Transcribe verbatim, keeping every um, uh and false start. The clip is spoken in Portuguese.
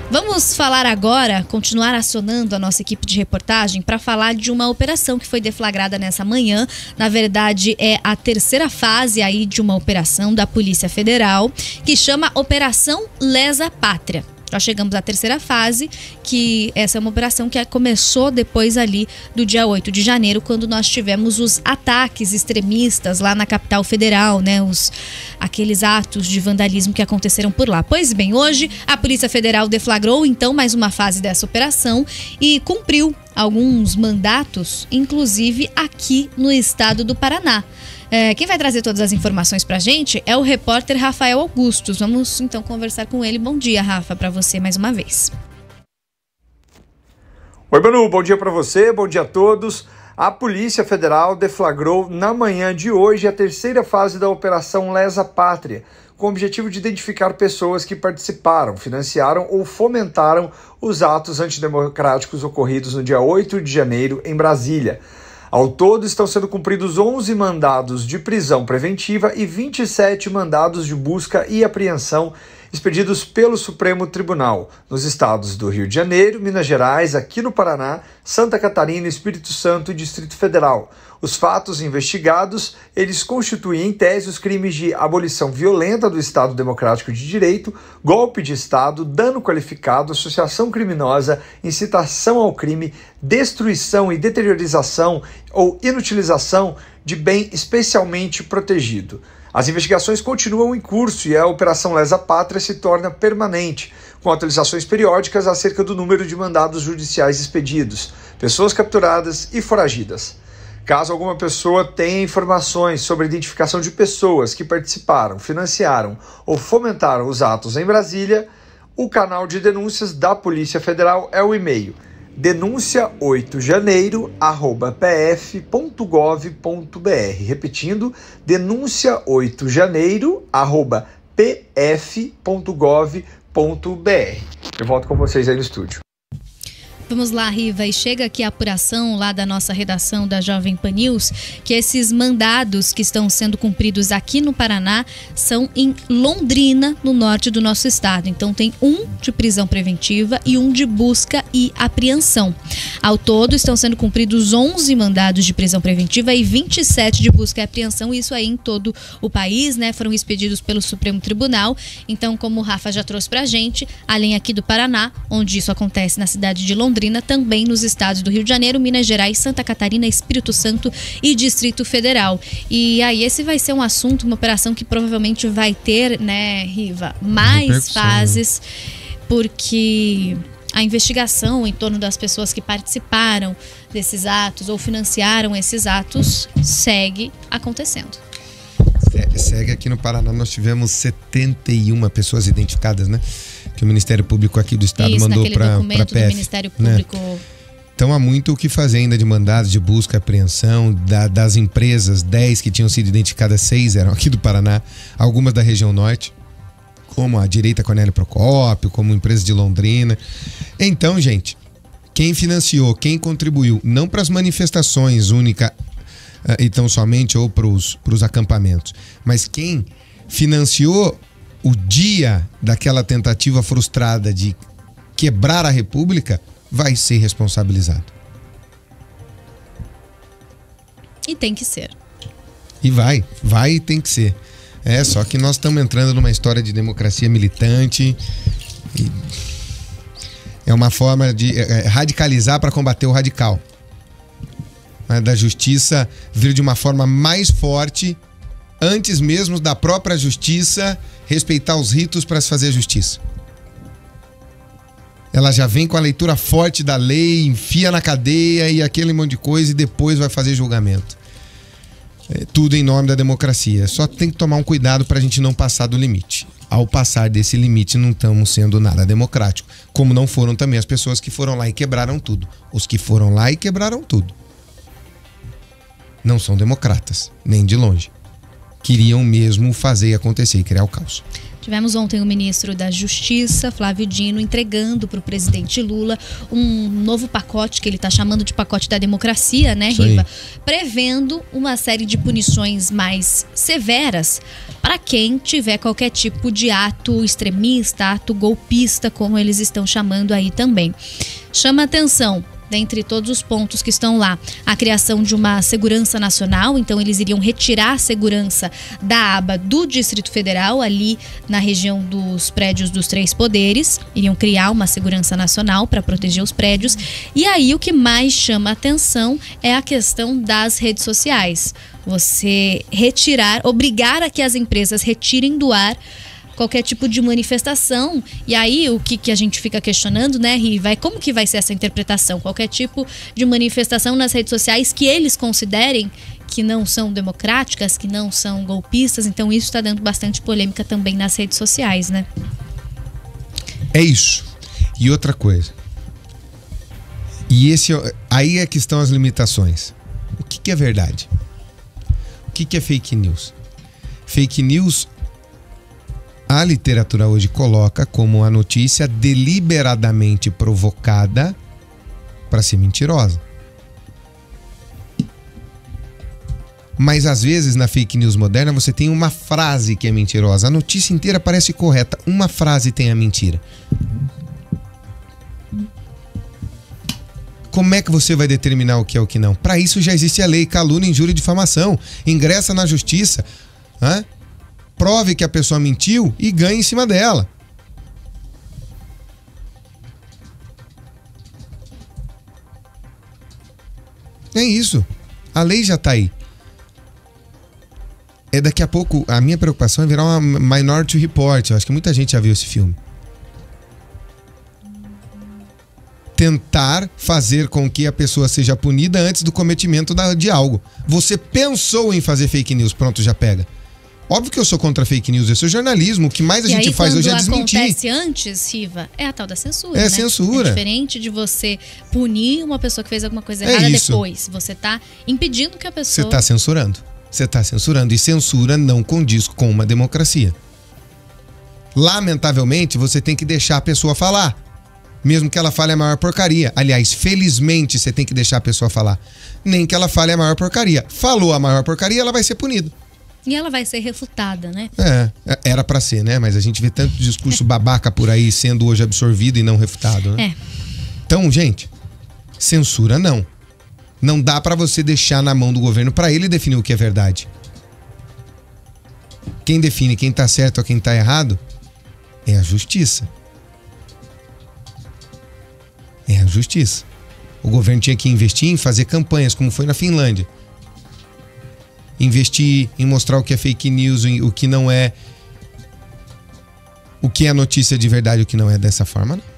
Vamos falar agora, continuar acionando a nossa equipe de reportagem para falar de uma operação que foi deflagrada nessa manhã. Na verdade, é a terceira fase aí de uma operação da Polícia Federal que chama Operação Lesa Pátria. Já chegamos à terceira fase, que essa é uma operação que começou depois ali do dia oito de janeiro, quando nós tivemos os ataques extremistas lá na capital federal, né? Os, aqueles atos de vandalismo que aconteceram por lá. Pois bem, hoje a Polícia Federal deflagrou então mais uma fase dessa operação e cumpriu alguns mandatos, inclusive aqui no estado do Paraná. É, quem vai trazer todas as informações pra gente é o repórter Rafael Augustos. Vamos então conversar com ele. Bom dia, Rafa, para você mais uma vez. Oi, Manu, bom dia para você, bom dia a todos. A Polícia Federal deflagrou na manhã de hoje a terceira fase da Operação Lesa Pátria, com o objetivo de identificar pessoas que participaram, financiaram ou fomentaram os atos antidemocráticos ocorridos no dia oito de janeiro em Brasília. Ao todo, estão sendo cumpridos onze mandados de prisão preventiva e vinte e sete mandados de busca e apreensão expedidos pelo Supremo Tribunal, nos estados do Rio de Janeiro, Minas Gerais, aqui no Paraná, Santa Catarina, Espírito Santo e Distrito Federal. Os fatos investigados, eles constituem em tese os crimes de abolição violenta do Estado Democrático de Direito, golpe de Estado, dano qualificado, associação criminosa, incitação ao crime, destruição e deteriorização ou inutilização de bem especialmente protegido. As investigações continuam em curso e a Operação Lesa Pátria se torna permanente, com atualizações periódicas acerca do número de mandados judiciais expedidos, pessoas capturadas e foragidas. Caso alguma pessoa tenha informações sobre a identificação de pessoas que participaram, financiaram ou fomentaram os atos em Brasília, o canal de denúncias da Polícia Federal é o e-mail denúncia oito janeiro arroba p f ponto gov ponto b r. Repetindo, denúncia oito janeiro arroba p f ponto gov ponto b r. Eu volto com vocês aí no estúdio. Vamos lá, Riva, e chega aqui a apuração lá da nossa redação da Jovem Pan News, que esses mandados que estão sendo cumpridos aqui no Paraná são em Londrina, no norte do nosso estado. Então tem um de prisão preventiva e um de busca e apreensão. Ao todo estão sendo cumpridos onze mandados de prisão preventiva e vinte e sete de busca e apreensão, isso aí em todo o país, né? Foram expedidos pelo Supremo Tribunal. Então, como o Rafa já trouxe pra gente, além aqui do Paraná, onde isso acontece na cidade de Londrina, também nos estados do Rio de Janeiro, Minas Gerais, Santa Catarina, Espírito Santo e Distrito Federal. E aí esse vai ser um assunto, uma operação que provavelmente vai ter, né, Riva, mais fases, porque a investigação em torno das pessoas que participaram desses atos ou financiaram esses atos segue acontecendo. Segue aqui no Paraná, nós tivemos setenta e uma pessoas identificadas, né? Que o Ministério Público aqui do estado Isso, mandou para a documento P F, do Ministério Público. Né? Então há muito o que fazer ainda de mandados de busca e apreensão da, das empresas, dez que tinham sido identificadas, seis eram aqui do Paraná, algumas da região norte, como a Direita Cornélio Procópio, como empresa de Londrina. Então, gente, quem financiou, quem contribuiu, não para as manifestações única uh, e tão somente ou para os acampamentos, mas quem financiou o dia daquela tentativa frustrada de quebrar a República, vai ser responsabilizado. E tem que ser. E vai, vai e tem que ser. É, só que nós estamos entrando numa história de democracia militante. E é uma forma de é, radicalizar para combater o radical. Mas da justiça vir de uma forma mais forte, antes mesmo da própria justiça respeitar os ritos para se fazer justiça. Ela já vem com a leitura forte da lei, enfia na cadeia e aquele monte de coisa e depois vai fazer julgamento. É, tudo em nome da democracia. Só tem que tomar um cuidado para a gente não passar do limite. Ao passar desse limite não estamos sendo nada democrático. Como não foram também as pessoas que foram lá e quebraram tudo. Os que foram lá e quebraram tudo não são democratas, nem de longe. Queriam mesmo fazer acontecer e criar o caos. Tivemos ontem o ministro da Justiça, Flávio Dino, entregando para o presidente Lula um novo pacote, que ele está chamando de pacote da democracia, né, Riva? Prevendo uma série de punições mais severas para quem tiver qualquer tipo de ato extremista, ato golpista, como eles estão chamando aí também. Chama atenção, dentre todos os pontos que estão lá, a criação de uma segurança nacional. Então eles iriam retirar a segurança da aba do Distrito Federal, ali na região dos prédios dos três poderes, iriam criar uma segurança nacional para proteger os prédios. E aí o que mais chama atenção é a questão das redes sociais. Você retirar, obrigar a que as empresas retirem do ar qualquer tipo de manifestação. E aí o que, que a gente fica questionando, né, Riva, é como que vai ser essa interpretação? Qualquer tipo de manifestação nas redes sociais que eles considerem que não são democráticas, que não são golpistas. Então isso está dando bastante polêmica também nas redes sociais, né? É isso. E outra coisa. E esse, aí é que estão as limitações. O que, que é verdade? O que, que é fake news? Fake news, a literatura hoje coloca como a notícia deliberadamente provocada para ser mentirosa. Mas às vezes na fake news moderna você tem uma frase que é mentirosa. A notícia inteira parece correta, uma frase tem a mentira. Como é que você vai determinar o que é o que não? Para isso já existe a lei calúnia, injúria e difamação. Ingressa na justiça, hã? Prove que a pessoa mentiu e ganhe em cima dela. É isso. A lei já tá aí. É daqui a pouco, a minha preocupação é virar uma Minority Report. Eu acho que muita gente já viu esse filme. Tentar fazer com que a pessoa seja punida antes do cometimento de algo. Você pensou em fazer fake news, pronto, já pega. Óbvio que eu sou contra fake news, eu sou jornalismo. O que mais a e gente aí, faz hoje é desmentir. O que acontece antes, Riva, é a tal da censura, É né? censura. É diferente de você punir uma pessoa que fez alguma coisa É errada isso. depois. Você tá impedindo que a pessoa... Você está censurando. Você está censurando. E censura não condiz com uma democracia. Lamentavelmente, você tem que deixar a pessoa falar. Mesmo que ela fale a maior porcaria. Aliás, felizmente, você tem que deixar a pessoa falar. Nem que ela fale a maior porcaria. Falou a maior porcaria, ela vai ser punida. E ela vai ser refutada, né? É, era pra ser, né? Mas a gente vê tanto discurso babaca por aí sendo hoje absorvido e não refutado, né? É. Então, gente, censura não. Não dá pra você deixar na mão do governo pra ele definir o que é verdade. Quem define quem tá certo ou quem tá errado é a justiça. É a justiça. O governo tinha que investir em fazer campanhas, como foi na Finlândia. Investir em mostrar o que é fake news, o que não é, o que é notícia de verdade, o que não é. Dessa forma, não.